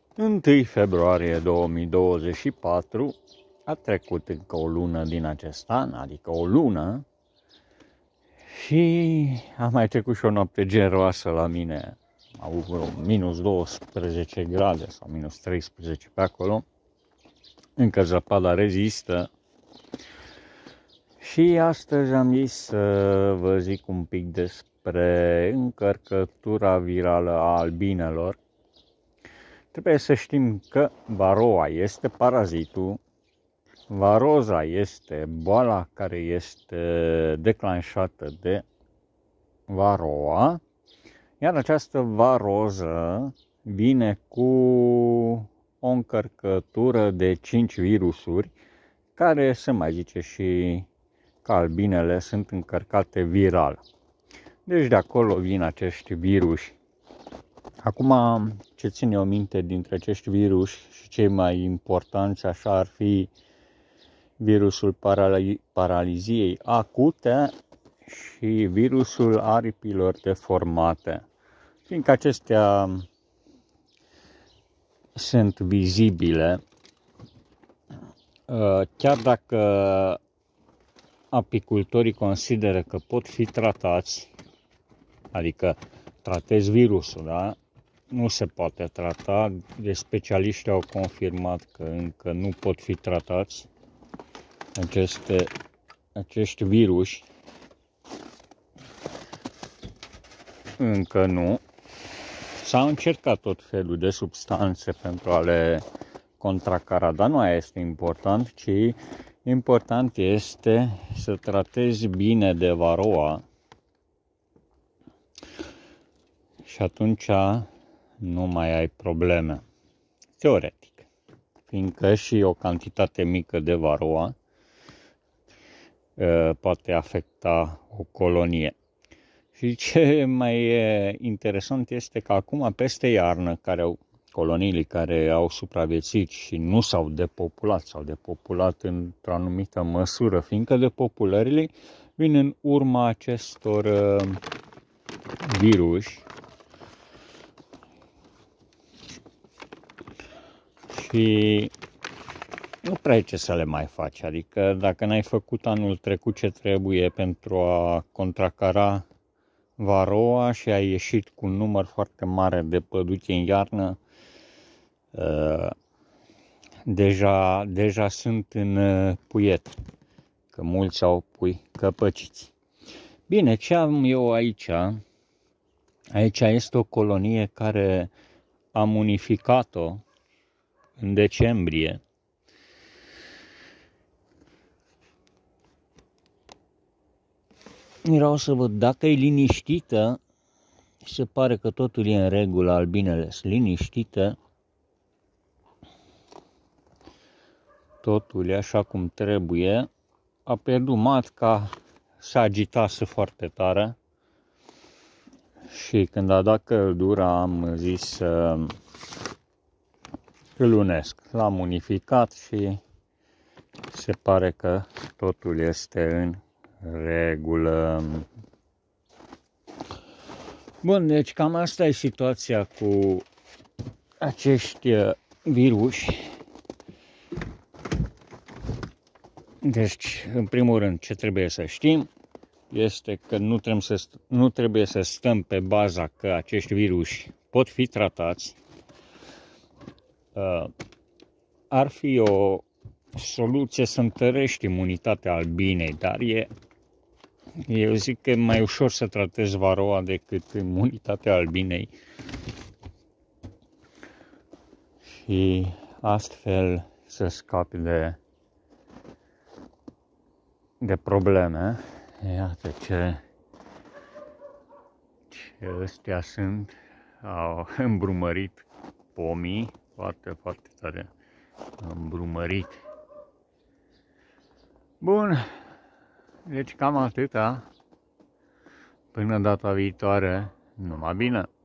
1 februarie 2024, a trecut încă o lună din acest an, adică o lună, și a mai trecut și o noapte geroasă la mine. Am avut vreo minus 12 grade sau minus 13 pe acolo. Încă zăpada rezistă. Și astăzi am zis să vă zic un pic despre încărcătura virală a albinelor. Trebuie să știm că varoa este parazitul, varoza este boala care este declanșată de varoa, iar această varoză vine cu o încărcătură de 5 virusuri, care se mai zice și că albinele sunt încărcate viral. Deci de acolo vin acești viruși. Acum, ce ține o minte dintre acești viruși și cei mai importanți așa ar fi virusul paraliziei acute și virusul aripilor deformate, fiindcă acestea sunt vizibile, chiar dacă apicultorii consideră că pot fi tratați, adică tratezi virusul, da? Nu se poate trata, deci specialiștii au confirmat că încă nu pot fi tratați acești viruși, încă nu. S-a încercat tot felul de substanțe pentru a le contracara, dar nu aia este important, ci important este să tratezi bine de varoa și atunci nu mai ai probleme, teoretic, fiindcă și o cantitate mică de varoa poate afecta o colonie. Și ce mai e interesant este că acum, peste iarnă, coloniile care au supraviețuit și nu s-au depopulat, s-au depopulat într-o anumită măsură, fiindcă depopulările vin în urma acestor viruși. Și nu prea e ce să le mai faci, adică dacă n-ai făcut anul trecut ce trebuie pentru a contracara varoa și ai ieșit cu un număr foarte mare de păduche în iarnă, deja sunt în puiet, că mulți au pui căpăciți. Bine, ce am eu aici? Aici este o colonie care am unificat-o în decembrie. Vreau să văd dacă e liniștită. Se pare că totul e în regulă, albinele sunt liniștite. Totul e așa cum trebuie. A pierdut matca, se agitase foarte tare. Și când a dat căldura am zis să îl unesc. L-am unificat și se pare că totul este în regulă. Bun, deci cam asta e situația cu acești viruși. Deci, în primul rând, ce trebuie să știm este că nu trebuie să stăm pe baza că acești viruși pot fi tratați. Ar fi o soluție să întărești imunitatea albinei, dar eu zic că e mai ușor să tratezi varoa decât imunitatea albinei. Și astfel să scapi de probleme. Iată ce ăstea sunt. Au îmbrumărit pomii, foarte, foarte tare îmbrumărit. Bun, deci cam atâta. Până data viitoare, numai bine!